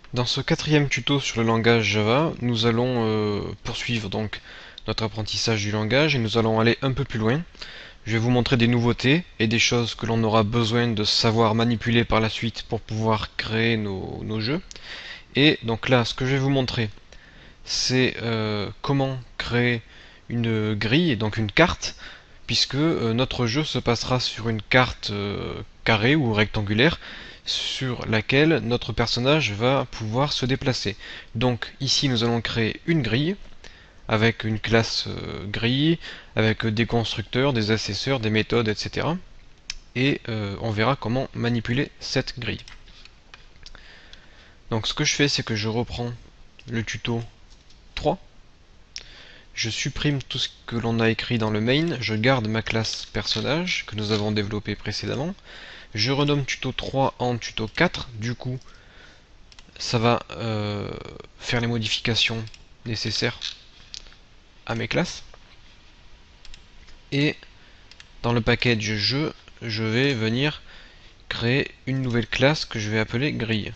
Dans ce quatrième tuto sur le langage Java, nous allons poursuivre donc notre apprentissage du langage et nous allons aller un peu plus loin. Je vais vous montrer des nouveautés et des choses que l'on aura besoin de savoir manipuler par la suite pour pouvoir créer nos jeux. Et donc là, ce que je vais vous montrer, c'est comment créer une grille, donc une carte, puisque notre jeu se passera sur une carte carrée ou rectangulaire sur laquelle notre personnage va pouvoir se déplacer. Donc ici nous allons créer une grille avec une classe grille, avec des constructeurs, des accesseurs, des méthodes, etc. Et on verra comment manipuler cette grille. Donc ce que je fais, c'est que je reprends le tuto 3. Je supprime tout ce que l'on a écrit dans le main, je garde ma classe personnage que nous avons développée précédemment. Je renomme tuto 3 en tuto 4, du coup ça va faire les modifications nécessaires à mes classes. Et dans le package jeu, je vais venir créer une nouvelle classe que je vais appeler grille.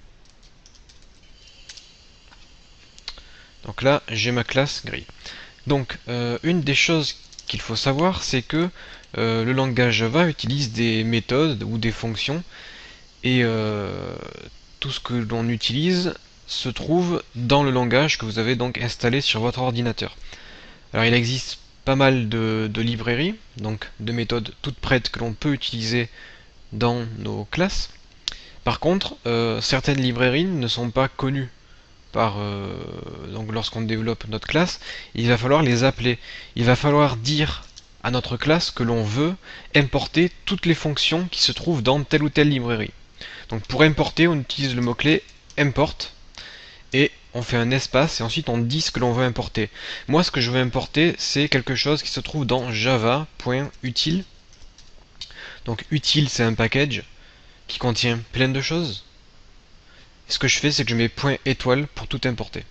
Donc là, j'ai ma classe grille. Donc, une des choses qu'il faut savoir, c'est que le langage Java utilise des méthodes ou des fonctions et tout ce que l'on utilise se trouve dans le langage que vous avez donc installé sur votre ordinateur. Alors il existe pas mal de librairies, donc de méthodes toutes prêtes que l'on peut utiliser dans nos classes. Par contre, certaines librairies ne sont pas connues par donc lorsqu'on développe notre classe, il va falloir les appeler. Il va falloir dire à notre classe que l'on veut importer toutes les fonctions qui se trouvent dans telle ou telle librairie. Donc pour importer, on utilise le mot-clé import et on fait un espace et ensuite on dit ce que l'on veut importer. Moi, ce que je veux importer, c'est quelque chose qui se trouve dans java.util. Donc util, c'est un package qui contient plein de choses. Et ce que je fais, c'est que je mets point étoile pour tout importer.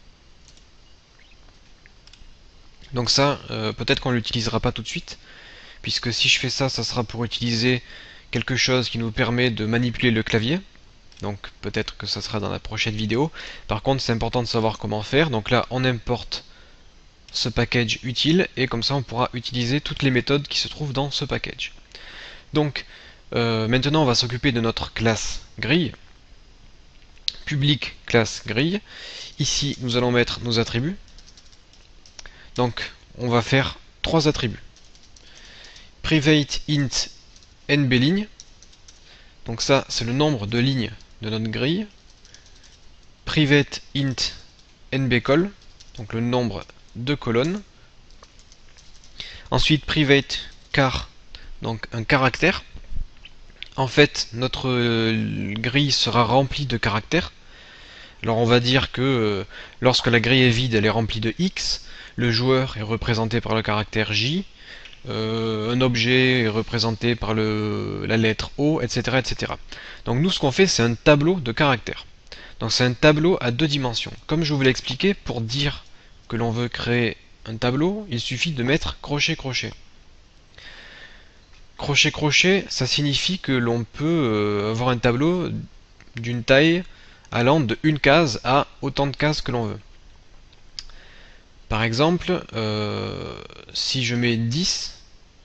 Donc ça, peut-être qu'on ne l'utilisera pas tout de suite, puisque si je fais ça, ça sera pour utiliser quelque chose qui nous permet de manipuler le clavier. Donc peut-être que ça sera dans la prochaine vidéo. Par contre, c'est important de savoir comment faire. Donc là, on importe ce package utile et comme ça, on pourra utiliser toutes les méthodes qui se trouvent dans ce package. Donc maintenant, on va s'occuper de notre classe grille. Public classe grille. Ici, nous allons mettre nos attributs. Donc, on va faire trois attributs. Private int nblignes. Donc ça, c'est le nombre de lignes de notre grille. Private int nbcol, donc le nombre de colonnes. Ensuite, private char, donc un caractère. En fait, notre grille sera remplie de caractères. Alors on va dire que lorsque la grille est vide, elle est remplie de X. Le joueur est représenté par le caractère J. Un objet est représenté par la lettre O, etc., etc. Donc nous, ce qu'on fait, c'est un tableau de caractères. Donc c'est un tableau à deux dimensions. Comme je vous l'ai expliqué, pour dire que l'on veut créer un tableau, il suffit de mettre crochet-crochet. Crochet-crochet, ça signifie que l'on peut avoir un tableau d'une taille allant de une case à autant de cases que l'on veut. Par exemple, si je mets 10,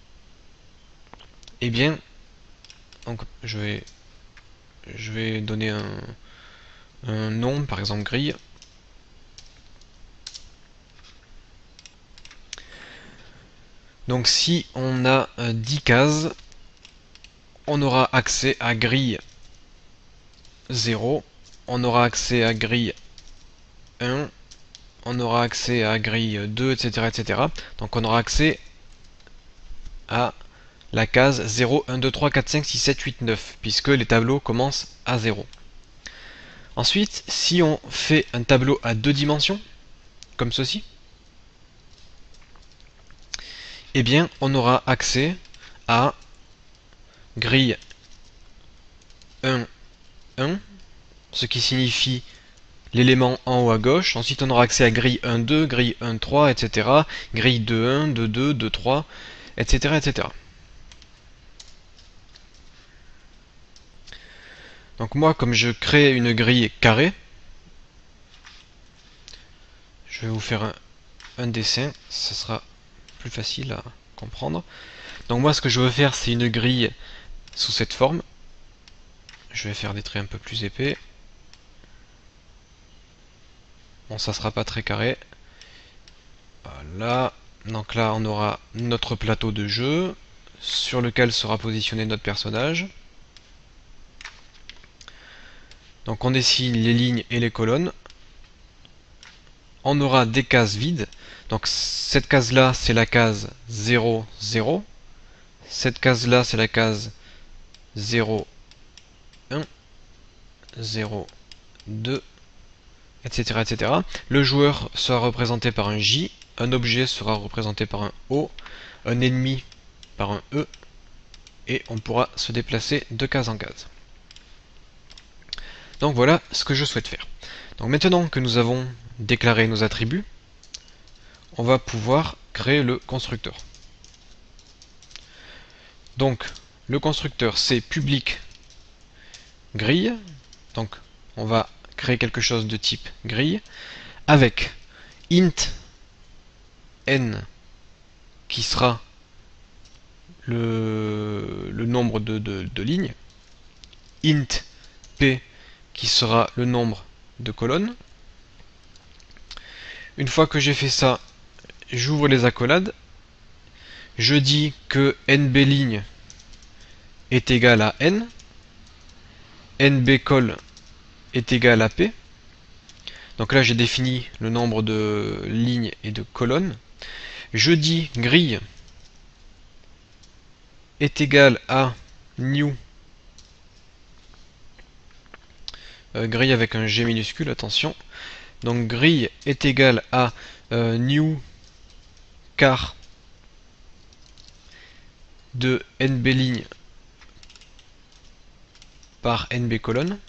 eh bien, donc je vais donner un nom, par exemple grille. Donc si on a 10 cases, on aura accès à grille 0, on aura accès à grille 1, on aura accès à grille 2, etc., etc. Donc on aura accès à la case 0, 1, 2, 3, 4, 5, 6, 7, 8, 9, puisque les tableaux commencent à 0. Ensuite, si on fait un tableau à deux dimensions, comme ceci, eh bien, on aura accès à grille 1, 1, ce qui signifie l'élément en haut à gauche. Ensuite, on aura accès à grille 1, 2, grille 1, 3, etc. Grille 2, 1, 2, 2, 2, 3, etc., etc. Donc moi, comme je crée une grille carrée, Je vais vous faire un dessin, ça sera plus facile à comprendre. Donc moi ce que je veux faire, c'est une grille sous cette forme. Je vais faire des traits un peu plus épais. Bon, ça sera pas très carré. Voilà. Donc là, on aura notre plateau de jeu sur lequel sera positionné notre personnage. Donc on dessine les lignes et les colonnes. On aura des cases vides. Donc cette case là, c'est la case 0, 0. Cette case là, c'est la case 0, 1, 0, 2, etc., etc. Le joueur sera représenté par un J, un objet sera représenté par un O, un ennemi par un E, et on pourra se déplacer de case en case. Donc voilà ce que je souhaite faire. Donc maintenant que nous avons déclaré nos attributs, on va pouvoir créer le constructeur. Donc le constructeur, c'est public grille. Donc on va créer quelque chose de type grille avec int n qui sera le nombre de lignes, int p qui sera le nombre de colonnes. Une fois que j'ai fait ça, j'ouvre les accolades, je dis que nb ligne est égal à n, nb col est égal à p. Donc là j'ai défini le nombre de lignes et de colonnes. Je dis grille est égal à new, grille avec un G minuscule, attention. Donc grille est égal à new car de nb ligne par nb colonne.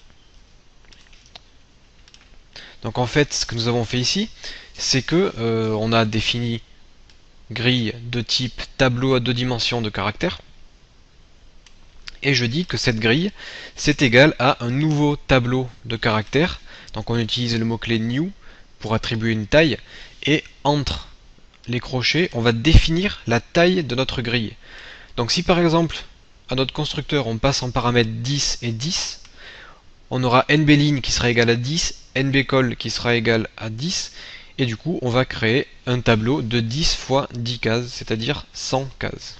Donc en fait, ce que nous avons fait ici, c'est que on a défini grille de type tableau à 2 dimensions de caractères. Et je dis que cette grille, c'est égal à un nouveau tableau de caractères. Donc on utilise le mot-clé new pour attribuer une taille. Et entre les crochets, on va définir la taille de notre grille. Donc si par exemple, à notre constructeur, on passe en paramètres 10 et 10, on aura nb ligne qui sera égal à 10, nb col qui sera égal à 10, et du coup on va créer un tableau de 10 fois 10 cases, c'est-à-dire 100 cases.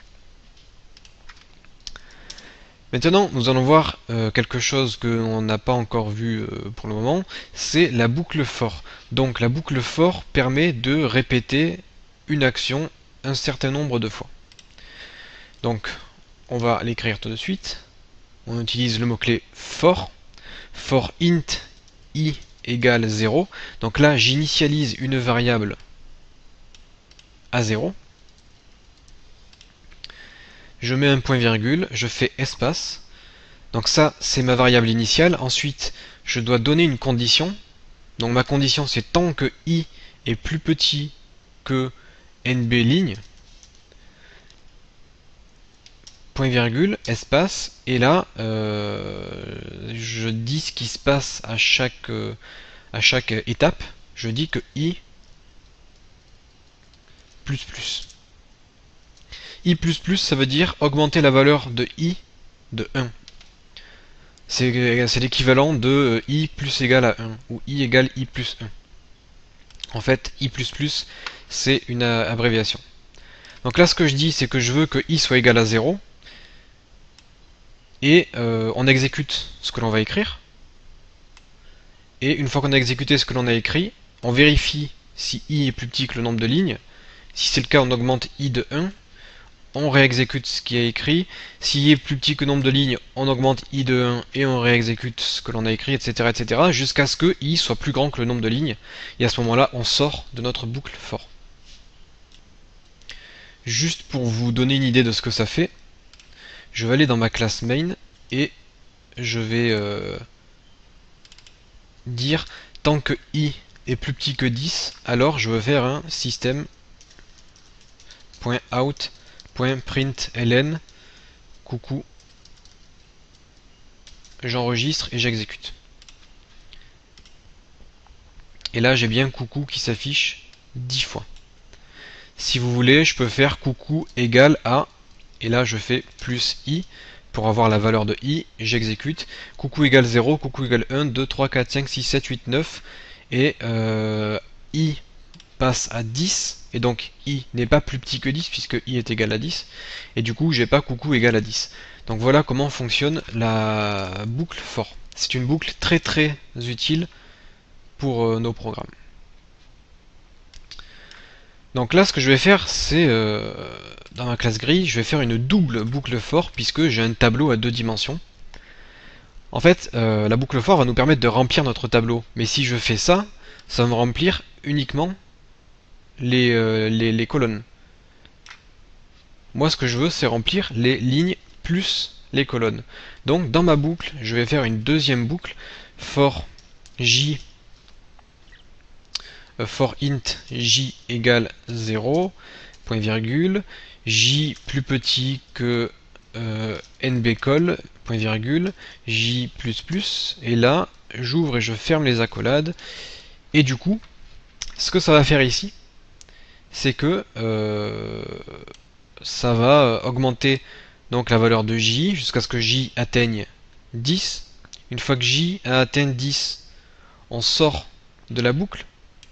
Maintenant, nous allons voir quelque chose que l'on n'a pas encore vu pour le moment, c'est la boucle for. Donc la boucle for permet de répéter une action un certain nombre de fois. Donc on va l'écrire tout de suite. On utilise le mot-clé for int i égale 0. Donc là, j'initialise une variable à 0. Je mets un point virgule, je fais espace. Donc ça, c'est ma variable initiale. Ensuite, je dois donner une condition. Donc ma condition, c'est tant que i est plus petit que nb ligne. Point virgule, espace, et là, je dis ce qui se passe à chaque étape. Je dis que i plus plus. I++, ça veut dire augmenter la valeur de i de 1. C'est l'équivalent de i plus égal à 1, ou i égale i plus 1. En fait, i++, c'est une abréviation. Donc là, ce que je dis, c'est que je veux que i soit égal à 0, et on exécute ce que l'on va écrire. Et une fois qu'on a exécuté ce que l'on a écrit, on vérifie si i est plus petit que le nombre de lignes. Si c'est le cas, on augmente i de 1. On réexécute ce qui est écrit. Si i est plus petit que le nombre de lignes, on augmente i de 1 et on réexécute ce que l'on a écrit, etc., etc., jusqu'à ce que i soit plus grand que le nombre de lignes. Et à ce moment-là, on sort de notre boucle for. Juste pour vous donner une idée de ce que ça fait, je vais aller dans ma classe main et je vais dire tant que i est plus petit que 10, alors je veux faire un system.out.println coucou, j'enregistre et j'exécute. Et là j'ai bien coucou qui s'affiche 10 fois. Si vous voulez, je peux faire coucou égale à, et là je fais plus i, pour avoir la valeur de i, j'exécute, coucou égale 0, coucou égale 1, 2, 3, 4, 5, 6, 7, 8, 9, et i passe à 10, et donc i n'est pas plus petit que 10, puisque i est égal à 10, et du coup j'ai pas coucou égale à 10. Donc voilà comment fonctionne la boucle for. C'est une boucle très très utile pour nos programmes. Donc là, ce que je vais faire, c'est dans ma classe grille, je vais faire une double boucle for puisque j'ai un tableau à 2 dimensions. En fait, la boucle for va nous permettre de remplir notre tableau. Mais si je fais ça, ça va me remplir uniquement les colonnes. Moi, ce que je veux, c'est remplir les lignes plus les colonnes. Donc, dans ma boucle, je vais faire une deuxième boucle for j for int j égale 0, point virgule, j plus petit que nbcol, point virgule, j++, et là, j'ouvre et je ferme les accolades, et du coup, ce que ça va faire ici, c'est que ça va augmenter donc la valeur de j jusqu'à ce que j atteigne 10. Une fois que j a atteint 10, on sort de la boucle.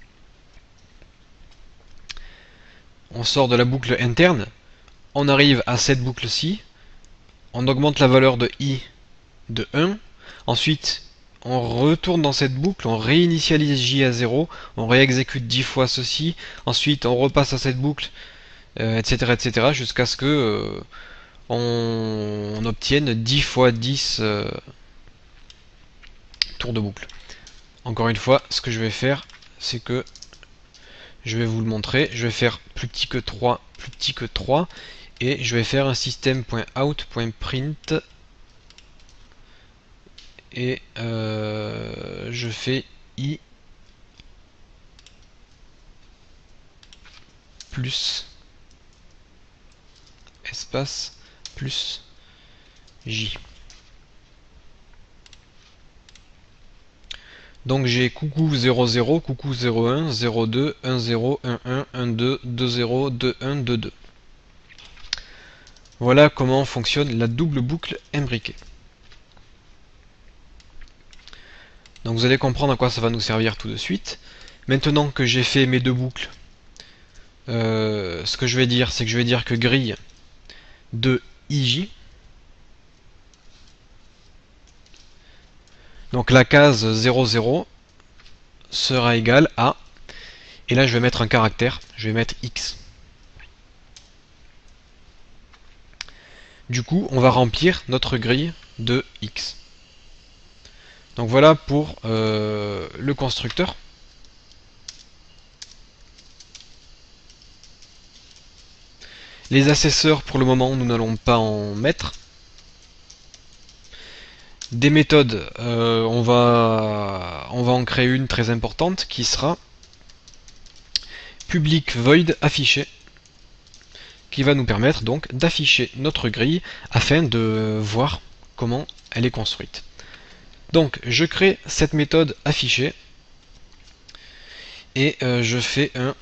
On sort de la boucle interne, on arrive à cette boucle-ci, on augmente la valeur de i de 1, ensuite on retourne dans cette boucle, on réinitialise j à 0, on réexécute 10 fois ceci, ensuite on repasse à cette boucle, etc. etc. jusqu'à ce que on obtienne 10 fois 10 tours de boucle. Encore une fois, ce que je vais faire, c'est que je vais vous le montrer, je vais faire plus petit que 3, plus petit que 3, et je vais faire un système.out.print, et je fais i plus espace plus j. Donc j'ai coucou 00, coucou 01, 02, 10, 11, 12, 20, 21, 22. Voilà comment fonctionne la double boucle imbriquée. Donc vous allez comprendre à quoi ça va nous servir tout de suite. Maintenant que j'ai fait mes deux boucles, ce que je vais dire, c'est que je vais dire que grille de ij, donc la case 00 sera égale à, et là je vais mettre un caractère, je vais mettre x. Du coup, on va remplir notre grille de x. Donc voilà pour le constructeur. Les accesseurs, pour le moment, nous n'allons pas en mettre. Des méthodes, on va en créer une très importante qui sera public void affiché, qui va nous permettre donc d'afficher notre grille afin de voir comment elle est construite. Donc je crée cette méthode affichée et je fais un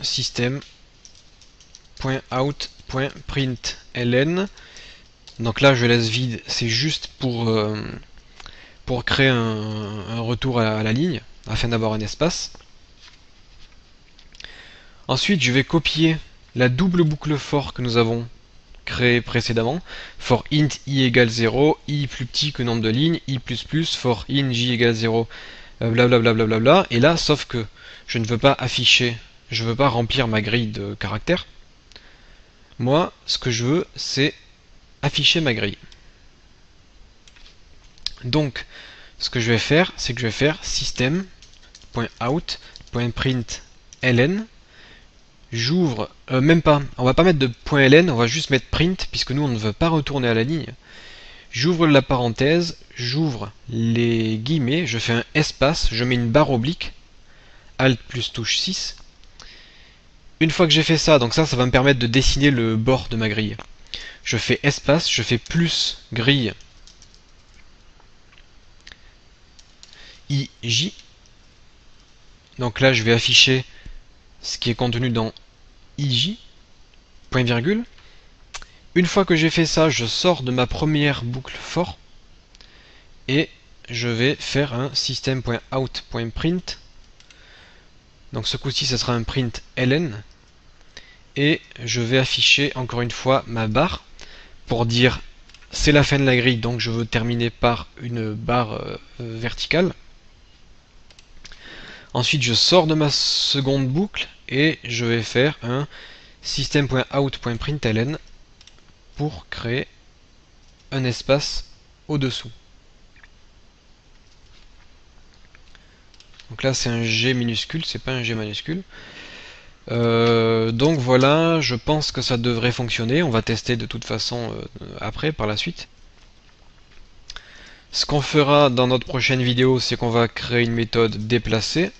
system.out.println. Donc là je laisse vide, c'est juste pour créer un retour à la ligne afin d'avoir un espace. Ensuite je vais copier la double boucle for que nous avons créée précédemment, for int i égale 0, i plus petit que nombre de lignes, i++, for in j égale 0, blablabla, bla, et là, sauf que je ne veux pas afficher, je ne veux pas remplir ma grille de caractères. Moi, ce que je veux, c'est afficher ma grille. Donc, ce que je vais faire, c'est que je vais faire system.out.println. J'ouvre, même pas, on va pas mettre de .ln, on va juste mettre print, puisque nous on ne veut pas retourner à la ligne. J'ouvre la parenthèse, j'ouvre les guillemets, je fais un espace, je mets une barre oblique, Alt plus touche 6. Une fois que j'ai fait ça, donc ça va me permettre de dessiner le bord de ma grille. Je fais espace, je fais plus grille IJ. Donc là, je vais afficher ce qui est contenu dans ij, point virgule. Une fois que j'ai fait ça, je sors de ma première boucle for et je vais faire un system.out.print. Donc ce coup-ci, ce sera un print ln et je vais afficher encore une fois ma barre pour dire c'est la fin de la grille, donc je veux terminer par une barre verticale. Ensuite, je sors de ma seconde boucle et je vais faire un system.out.println pour créer un espace au-dessous. Donc là, c'est un G minuscule, c'est pas un G majuscule. Donc voilà, je pense que ça devrait fonctionner. On va tester de toute façon après, par la suite. Ce qu'on fera dans notre prochaine vidéo, c'est qu'on va créer une méthode déplacée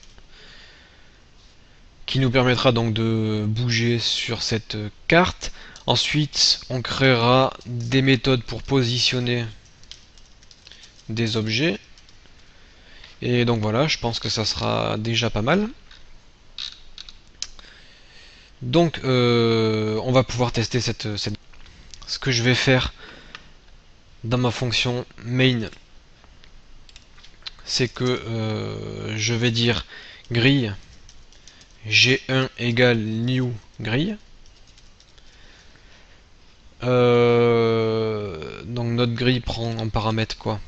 qui nous permettra donc de bouger sur cette carte. Ensuite, on créera des méthodes pour positionner des objets. Et donc voilà, je pense que ça sera déjà pas mal. Donc on va pouvoir tester cette... Ce que je vais faire dans ma fonction main, c'est que je vais dire grille g1 égale new grille. Donc notre grille prend en paramètre quoi?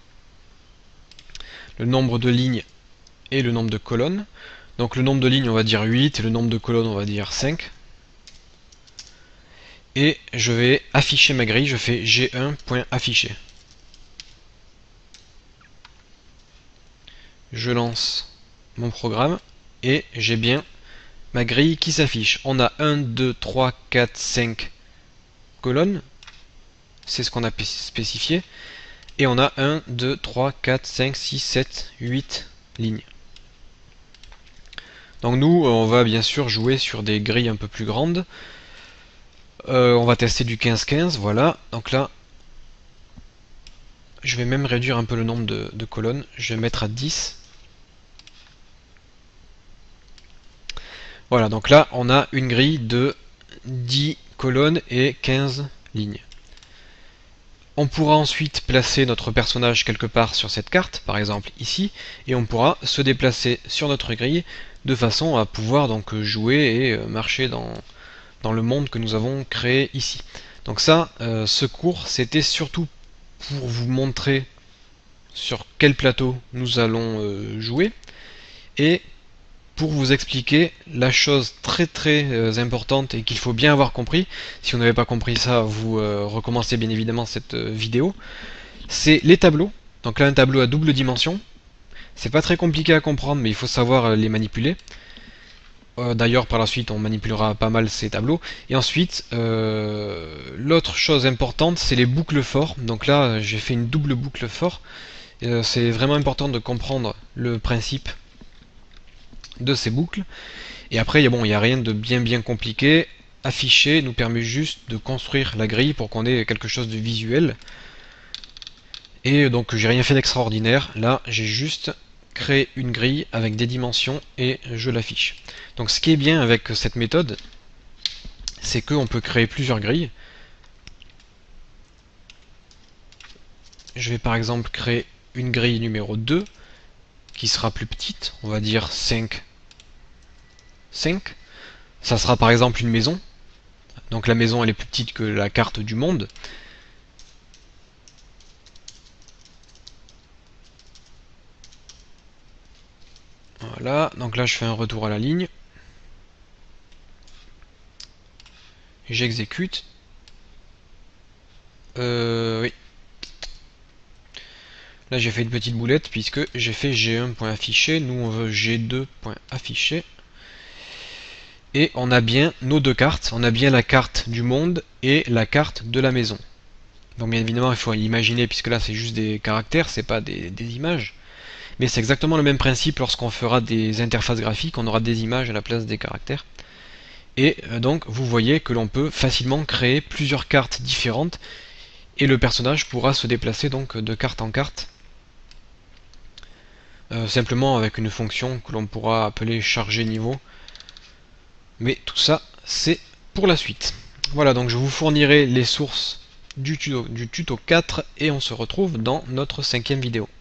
Le nombre de lignes et le nombre de colonnes. Donc le nombre de lignes on va dire 8 et le nombre de colonnes on va dire 5. Et je vais afficher ma grille, je fais g1.afficher. Je lance mon programme et j'ai bien ma grille qui s'affiche. On a 1, 2, 3, 4, 5 colonnes. C'est ce qu'on a spécifié. Et on a 1, 2, 3, 4, 5, 6, 7, 8 lignes. Donc nous, on va bien sûr jouer sur des grilles un peu plus grandes. On va tester du 15-15, voilà. Donc là, je vais même réduire un peu le nombre de colonnes. Je vais mettre à 10. Voilà, donc là, on a une grille de 10 colonnes et 15 lignes. On pourra ensuite placer notre personnage quelque part sur cette carte, par exemple ici, et on pourra se déplacer sur notre grille de façon à pouvoir donc jouer et marcher dans le monde que nous avons créé ici. Donc ça, ce cours, c'était surtout pour vous montrer sur quel plateau nous allons jouer, et pour vous expliquer la chose très importante et qu'il faut bien avoir compris. Si vous n'avez pas compris ça, vous recommencez bien évidemment cette vidéo. C'est les tableaux. Donc là, un tableau à double dimension. C'est pas très compliqué à comprendre, mais il faut savoir les manipuler. D'ailleurs, par la suite, on manipulera pas mal ces tableaux. Et ensuite, l'autre chose importante, c'est les boucles for. Donc là, j'ai fait une double boucle for. C'est vraiment important de comprendre le principe de ces boucles. Et après, bon, il n'y a rien de bien compliqué. Afficher nous permet juste de construire la grille pour qu'on ait quelque chose de visuel. Et donc j'ai rien fait d'extraordinaire. Là, j'ai juste créé une grille avec des dimensions et je l'affiche. Donc ce qui est bien avec cette méthode, c'est qu'on peut créer plusieurs grilles. Je vais par exemple créer une grille numéro 2 qui sera plus petite, on va dire 5. Ça sera par exemple une maison. Donc la maison elle est plus petite que la carte du monde. Voilà, donc là je fais un retour à la ligne. J'exécute. Oui. Là j'ai fait une petite boulette puisque j'ai fait g1.afficher. Nous on veut g2.afficher. Et on a bien nos deux cartes. On a bien la carte du monde et la carte de la maison. Donc bien évidemment il faut imaginer, puisque là c'est juste des caractères, c'est pas des images. Mais c'est exactement le même principe lorsqu'on fera des interfaces graphiques, on aura des images à la place des caractères. Et donc vous voyez que l'on peut facilement créer plusieurs cartes différentes et le personnage pourra se déplacer donc de carte en carte simplement avec une fonction que l'on pourra appeler charger niveau. Mais tout ça, c'est pour la suite. Voilà, donc je vous fournirai les sources du tuto 4 et on se retrouve dans notre 5e vidéo.